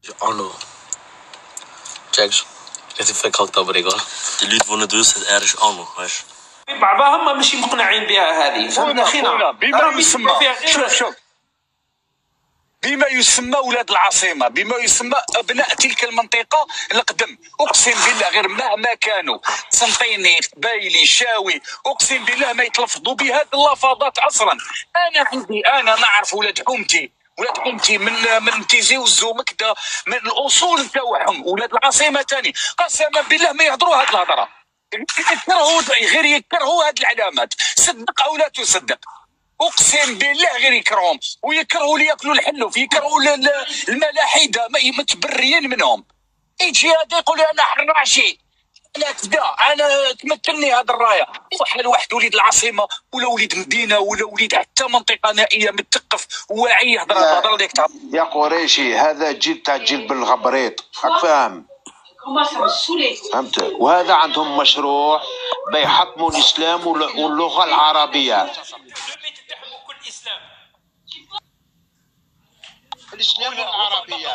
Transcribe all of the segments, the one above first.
Arno. Jags. Het is veel te breken. De lied van het dus het erg Arno. بعضهم ماشي مقنعين بها هذه. فهمنا خونا بما يسمى شوف بما يسمى ولاد العاصمه، بما يسمى ابناء تلك المنطقه القدم، اقسم بالله غير مهما كانوا سنطيني بايلي شاوي، اقسم بالله ما يتلفظوا بهذه اللفظات اصلا. انا نعرف ولاد حومتي من تيزي والزوم كدا، من الاصول تاعهم ولاد العاصمه ثاني، قسما بالله ما يهضروا هذه الهضره، غير يكرهوا هذه العلامات، صدق او لا تصدق، اقسم بالله غير يكرههم، ويكرهوا اللي ياكلوا الحلوف، يكرهوا الملاحده متبريين منهم. يجي هذا يقول انا حراشي، انا كذا، انا تمثلني هذا الرايه. وحال واحد وليد العاصمه ولا وليد مدينه ولا وليد حتى منطقه نائيه مثقف واعي يهضر لك يا قريشي. هذا جيل تاع جيل بالغبريط، راك فاهم؟ فهمت؟ وهذا عندهم مشروع بيحطموا الاسلام واللغه العربيه. الاسلام والعربيه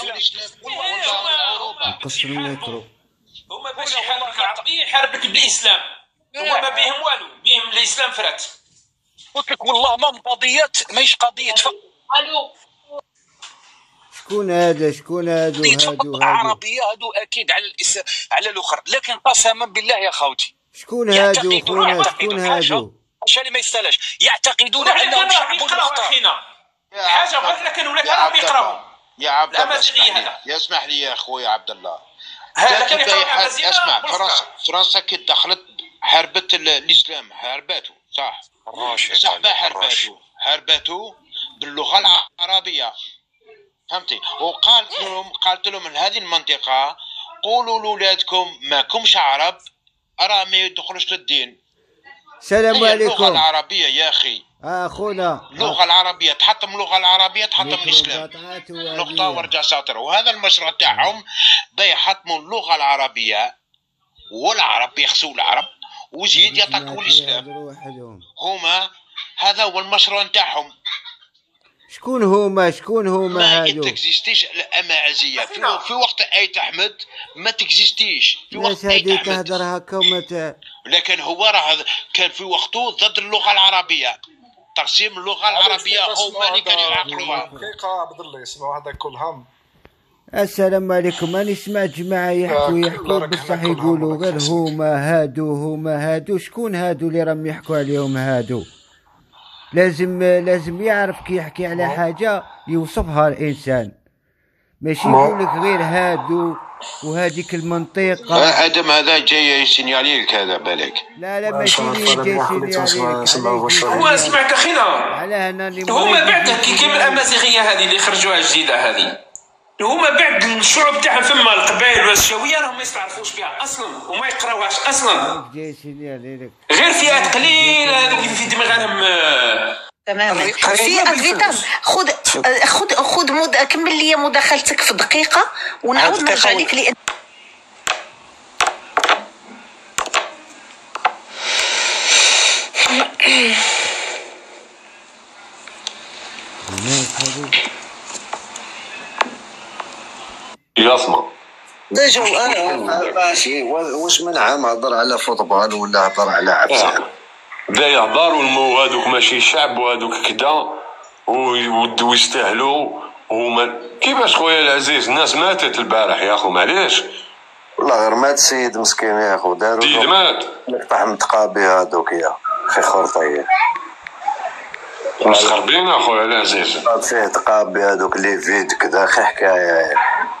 قصر المترو. هما باش يحاربك العربيه يحاربك بالاسلام، هما ما بيهم والو، بيهم الاسلام فرات. قلت لك والله ما قضيات، ماهيش قضيه الو شكون هادو عربيه، هادو اكيد على الاخر، لكن قسما بالله يا خوتي شكون هادو خونا؟ واش اللي ما يستاهلش يعتقدون انهم شعب مختار. حاجه قلت لك ولا كانوا يقراوا يا عبد الله. يسمح لي يا خويا عبد الله. اسمع، فرنسا كي دخلت حاربت الاسلام، حاربته صح؟ صح، حاربته باللغه العربيه، فهمتي؟ قالت لهم من هذه المنطقه قولوا لولادكم ماكمش عرب، ارى ما يدخلوش للدين. السلام عليكم. اللغه العربيه يا اخي، خونا اللغه العربيه تحطم، اللغه العربيه تحطم الاسلام، نقطه ورجع ساطر. وهذا المشروع تاعهم بيحطموا اللغه العربيه والعرب يخسوا العرب وزيد يطاكوا الاسلام. هما هذا هو المشروع تاعهم. شكون هما ما هادو؟ تكزيستيش الامازيغيه في وقت ايت احمد، ما تكزيستيش في وقت ايت احمد. تهضر هكا ومتى، لكن هو راه كان في وقته ضد اللغه العربيه، ترسيم اللغه العربيه هما اللي كانوا يعقلوها. دقيقه عبد الله يسمعوا هذا كلهم. السلام عليكم. انا سمعت جماعه يحكوا بصح يقولوا غير هما هادو. شكون هادو اللي راهم يحكوا عليهم هادو؟ لازم يعرف كي يحكي على حاجه يوصفها الانسان، ماشي يقول لك غير هادو وهذيك المنطقه. ادم هذا جاي يسينيالي لك، هذا بالك. لا ماشي جاي يسينيالي. هو سمعك اخينا على هنا هما بعد كيف الامازيغيه هذه اللي خرجوها الجديده هذه، هما بعد الشعوب تاعهم فما القبائل والشاويه راهم ما يستعرفوش بها اصلا وما يقراوهاش اصلا، غير فئات قليله هذوك اللي في دماغهم. تماما. في ادفيتام خذ كمل لي مداخلتك في دقيقه ونعاود نرجع لك لان يسمع ده جو. ماشي، واش منعها هضر على فوتبال ولا هضر على عبسه؟ بدا يهضروا هذوك ماشي شعب وهذوك كدا ويستاهلوا هما. كيفاش خويا العزيز؟ الناس ماتت البارح يا اخو، معليش. والله غير مات السيد مسكين يا اخو، داروا سيد مات طاح متقابي هذوك يا اخي خرطيه مسخربين اخويا العزيز. فيه تقابي هذوك لي فيد كذا، خي حكايه.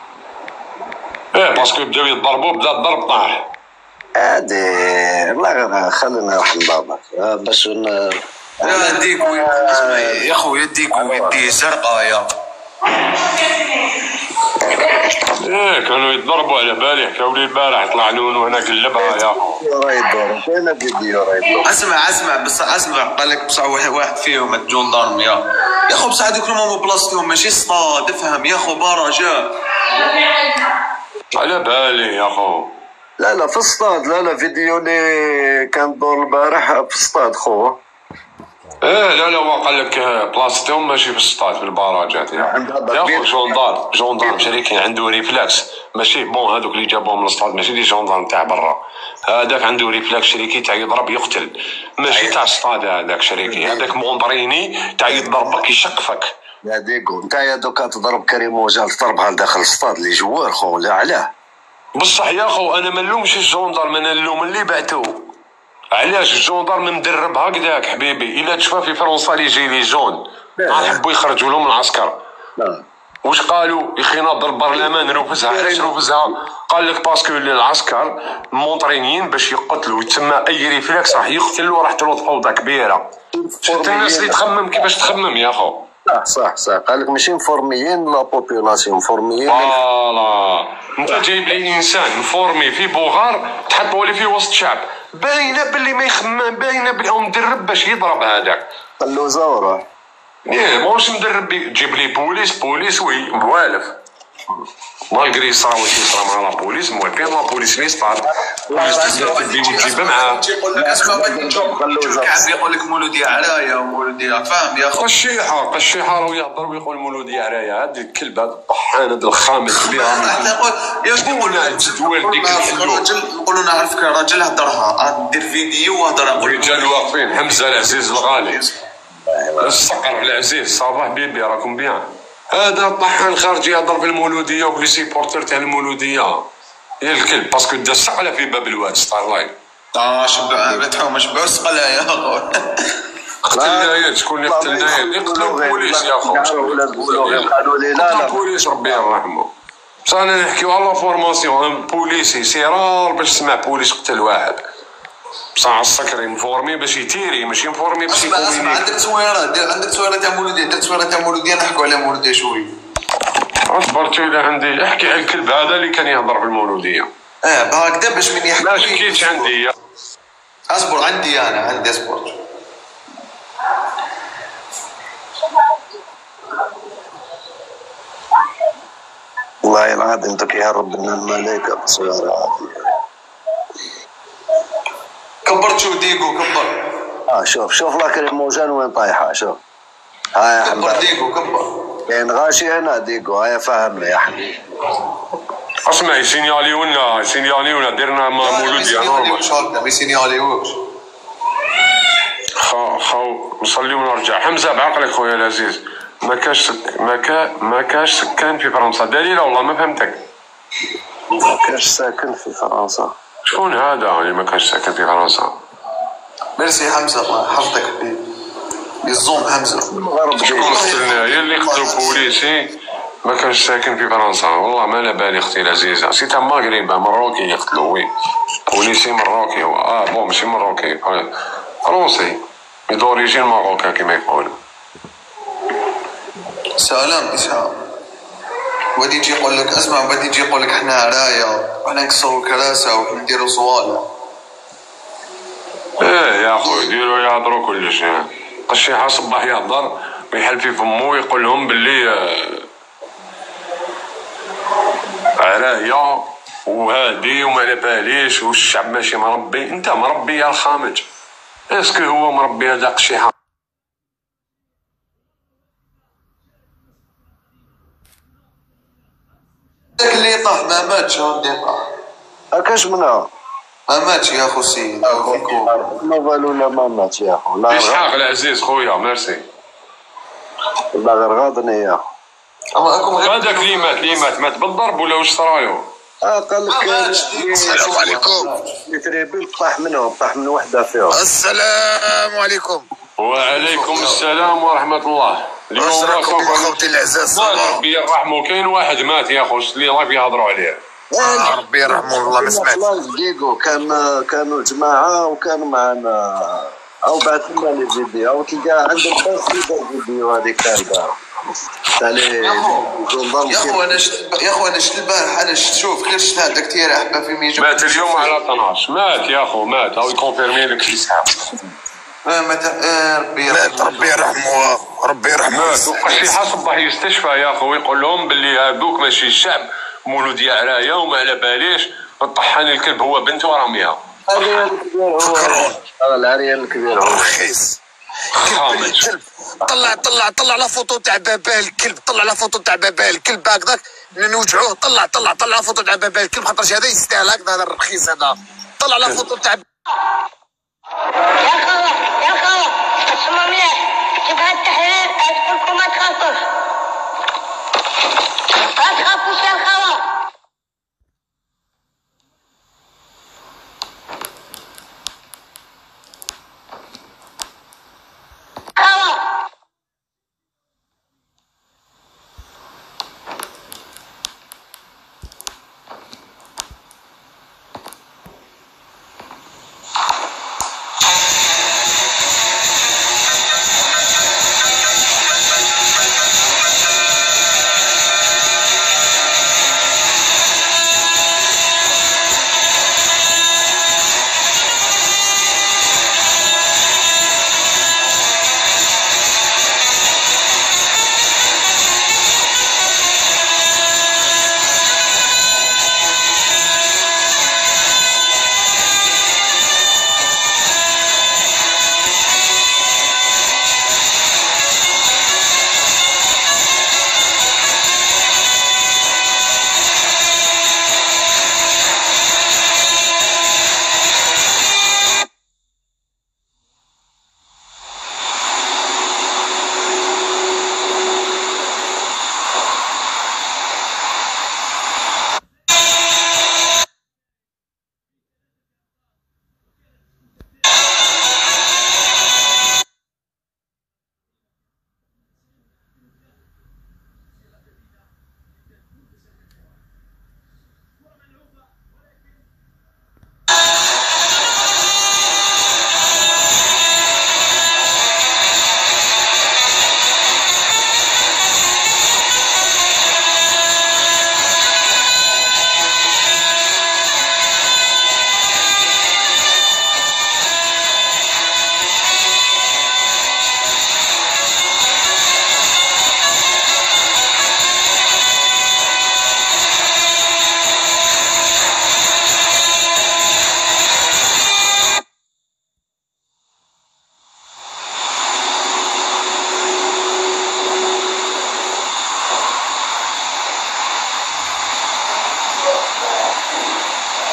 باسكو بداو يضربوا، بدا الضرب طاح. عادي والله غير خلينا نروح لبابا باش يديك يا خويا، يديك ويدي زرقاء يا. كانوا يضربوا على بالي، حكاو لي البارح طلع نون وانا قلبها يا اسمع بصح قال لك بصح واحد فيهم الجندرم يا خو، بصح هذوك هما بلاصتهم ماشي صطاد، افهم يا خو، برجا على بالي يا خو. لا في الصطاد، لا فيديو اللي كان دور البارح في الصطاد خو. لا هو قال لك بلاصتهم ماشي في السطاد في البراجات ياخو جوندارم شريكين عنده ريفلاكس ماشي بون هذوك اللي جابوهم للسطاد ماشي لي جوندارم تاع برا هذاك عنده ريفلاكس شريكي تاع يضرب يقتل ماشي تاع السطاد هذاك شريكي هذاك مونطريني تاع يضربك يشقفك يا ديكو نتايا دوكا تضرب كريم وجال تضربها لداخل السطاد اللي جوار خو لا علاه بصح يا خو انا ما نلومش الجوندارم انا نلوم اللي بعتو علاش الجوندارم مدرب هكذاك حبيبي الا تشوف في فرنسا لي جي لي جون حبوا يخرجوا لهم العسكر واش قالوا يخي ناض البرلمان رفزها علاش رفزها قال لك باسكو العسكر مونطرينيين باش يقتلوا تما اي ريفلكس راح يقتل وراح تلوط فوضى كبيره شفت الناس اللي تخمم كيفاش تخمم يا خو صح قال لك ماشي مفورميين لا بوبولاسيون مفورميين فوالا انت جايب لي انسان مفورمي في بوغار تحطوا لي في وسط شعب باينه باللي ما يخمم باينه باللي هو مدرب باش يضرب هذاك خلو زوره ماهوش مدرب جيب لي بوليس وي موالف مالغري صرا واش يصرا مع لا بوليس موالفين لا بوليس لي صار تجيب معاه قاعد يقول لك مولودي عرايا ومولودي فاهم يا اخو قشيحه راه يهضر ويقول مولودي عرايا هذا الكلب هذا الطحان هذا الخامس كبير يا شكون الجدول ديك الراجل نقولوا نعرفك راجل هضرها ندير فيديو وهضر نقول رجال واقفين حمزه العزيز الغالي الصقر العزيز صباح بيبي راكم بيان هذا الطحان خارج يهضر في المولوديه وفي سيبورتر تاع المولوديه يا الكلب باسكو دا السقله في باب الواد ستار لاين شبعوا شبعوا السقله يا اخو قتلنا شكون اللي قتلنا يقتلوا البوليس يا اخو قالوا لي لا البوليس ربي يرحمه بصح انا نحكيو على فورماسيون بوليسي سيرار باش تسمع بوليس قتل واحد بصح السكري مفورمي باش يتيري ماشي مفورمي باش يكون اسمع عندك تصويره تاع مولوديه نحكوا على مولوديه شويه اصبرت الى عندي احكي على الكلب هذا اللي كان يهضر في المولوديه بهكذا باش من يحكي لا شكيتش عندي اصبر عندي اصبر والله العظيم دوك يهرب لنا الملائكه بصوره عاديه كبر شو ديكو كبر شوف لاكريم موجان وين طايحه شوف ها يا كبر ديكو كبر كاين غاشي هنا ديكو هيا فهمنا يا حبيبي اسمع يسينياليونا درنا مولوديه نورمال ما يسينياليوش خاو نصلي ونرجع حمزه بعقلك خويا العزيز ما كاش سكان في فرنسا دليل والله ما فهمتك ما كاش ساكن في فرنسا شكون هذا اللي ما كاش ساكن في فرنسا ميرسي حمزه الله يحفظك بالزوم حمزه شكون قتلنا هي اللي قتلوا بوليسي ما كانش ساكن في فرنسا والله ما لا بالي اختي العزيزه سي تاع مغربا مروكي يقتلوا وي بوليسي مروكي بون ماشي مروكي فرنسي دوريجين ماروكا كيما يقولوا سلام اسحاق ودي يجي يقول لك اسمع بدي يجي يقول لك احنا عرايا وحنا نكسروا كراسه ونديروا صواله يا اخوي يديروا يهضروا كل شيء قشيحه صباح يهضر ويحل في فمو ويقول لهم باللي عرايا وهادي وما على باليش والشعب ماشي مربي انت مربي يا الخامج اسكو هو مربي هذا قشيحه داك اللي طاح ما ماتش اللي طاح هكاش منها ما ماتش يا خو السيد ما بالو لا ما ماتش يا خو لا اسحاق العزيز خويا ميرسي لا غير غاضني يا خو هذاك اللي مات بالضرب ولا واش صرايو قال لك السلام عليكم يتريبل طاح من وحده فيهم السلام عليكم وعليكم السلام ورحمه الله اليوم راكم اخوتي العزاز ربي يرحمه كاين واحد مات يا خو اللي لايف يهضروا عليه ربي يرحمه والله ما سمعت ديكو كانوا جماعه وكانوا معنا او بعث لنا لي فيديو او تلقى عندك بس فيديو هذيك كانت يا اخو انا شفت البارح انا شوف كيف شفت هذاك تيرا حبه في ميجا مات اليوم على 12 مات يا اخو مات او يكونفيرمي لك اسحاق ربي يرحمه ربي يرحمه وقشي حسب يستشفى يا اخو يقول لهم باللي هذوك ماشي الشعب مولودي عرايا وما على باليش الطحان الكلب هو بنت ورميها العريان الكبير هو رخيص كلب طلع لا فوتو تاع باباه الكلب، طلع لا فوتو تاع باباه الكلب هكذاك نوجعوه. طلع لا فوتو تاع باباه الكلب، خاطر هذا يستاهل هكذا، هذا الرخيص هذا. طلع لا فوتو تاع يا خاوة اسمع مليح، تبغى التحرير تقول لكم ما تخافوش، ما تخافوش يا الخاوة.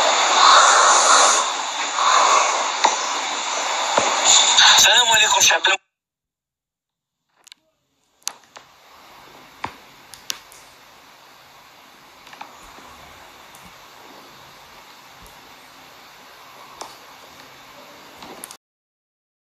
السلام عليكم شعب